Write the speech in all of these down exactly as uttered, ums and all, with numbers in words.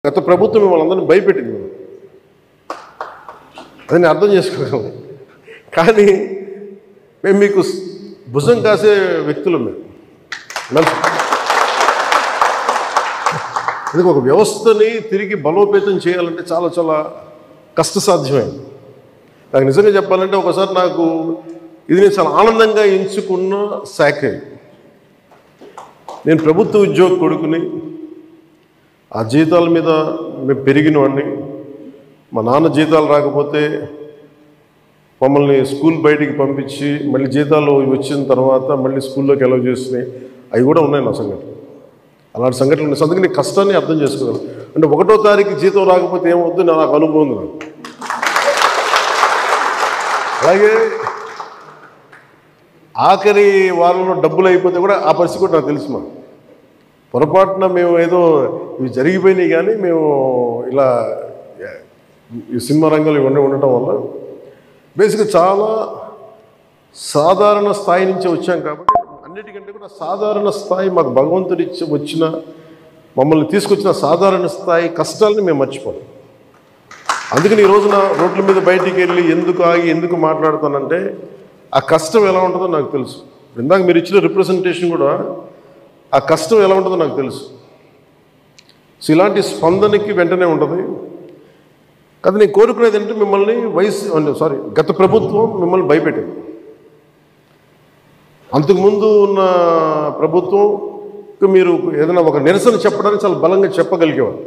గత ప్రభుత్వం మిమ్మల్ని అందరినీ భయపెట్టింది, అది నేను అర్థం చేసుకోగలను. కానీ మేము మీకు భుజం కాసే వ్యక్తులు మేము. ఎందుకు ఒక వ్యవస్థని తిరిగి బలోపేతం చేయాలంటే చాలా చాలా కష్టసాధ్యమైంది. నాకు నిజంగా చెప్పాలంటే ఒకసారి నాకు ఇది నేను చాలా ఆనందంగా ఎంచుకున్న శాఖ. నేను ప్రభుత్వ ఉద్యోగ కొడుకుని, ఆ జీతాల మీద మేము పెరిగిన వాడిని. మా నాన్న జీతాలు రాకపోతే మమ్మల్ని స్కూల్ బయటికి పంపించి మళ్ళీ జీతాలు వచ్చిన తర్వాత మళ్ళీ స్కూల్లోకి ఎలవ్ చేస్తున్నాయి, అవి కూడా ఉన్నాయి నా సంఘటన. అలాంటి సంఘటనలు ఉన్నాయి. అందుకని కష్టాన్ని అర్థం చేసుకోగలను. అంటే ఒకటో తారీఖు జీతం రాకపోతే ఏమవుద్దు నాకు అనుభవం ఉంది. నాకు అలాగే ఆఖరి వారంలో డబ్బులు అయిపోతే కూడా ఆ పరిస్థితి కూడా నాకు తెలుసు. మా పొరపాటున మేము ఏదో ఇవి జరిగిపోయినాయి, కానీ మేము ఇలా ఈ సినిమా రంగంలో ఇవన్నీ ఉండటం వల్ల బేసిక్గా చాలా సాధారణ స్థాయి నుంచి వచ్చాం. కాబట్టి అన్నిటికంటే కూడా సాధారణ స్థాయి మాకు భగవంతుడి వచ్చిన మమ్మల్ని తీసుకొచ్చిన సాధారణ స్థాయి కష్టాలని మేము మర్చిపోం. అందుకని ఈ రోజున రోడ్ల మీద బయటికి వెళ్ళి ఎందుకు ఆగి ఎందుకు మాట్లాడుతానంటే ఆ కష్టం ఎలా ఉంటుందో నాకు తెలుసు. ఇందాక మీరు ఇచ్చిన రిప్రజెంటేషన్ కూడా ఆ కష్టం ఎలా ఉంటుందో నాకు తెలుసు. సో ఇలాంటి స్పందనకి వెంటనే ఉంటుంది. కానీ నేను కోరుకునేది ఏంటంటే మిమ్మల్ని వయసు సారీ గత ప్రభుత్వం మిమ్మల్ని భయపెట్టింది. అంతకుముందు ఉన్న ప్రభుత్వం మీరు ఏదైనా ఒక నిరసన చెప్పడానికి చాలా బలంగా చెప్పగలిగేవారు.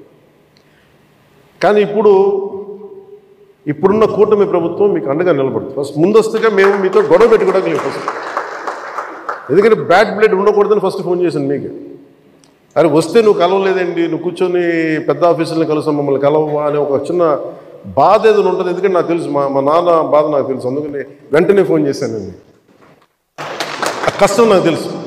కానీ ఇప్పుడు ఇప్పుడున్న కూటమి ప్రభుత్వం మీకు అండగా నిలబడుతుంది. ఫస్ట్ ముందస్తుగా మేము మీతో గొడవ పెట్టుకోవడానికి ఫస్ట్, ఎందుకంటే బ్యాడ్ బ్లడ్ ఉండకూడదని ఫస్ట్ ఫోన్ చేశాను మీకు. అరే వస్తే నువ్వు కలవలేదండి, నువ్వు కూర్చొని పెద్ద ఆఫీసులను కలుస్తాం, మమ్మల్ని కలవవా అనే ఒక చిన్న బాధ ఏదైనా ఉంటుంది. ఎందుకంటే నాకు తెలుసు, మా మా నాన్న బాధ నాకు తెలుసు. అందుకని వెంటనే ఫోన్ చేశాను. నేను ఆ కష్టం నాకు తెలుసు.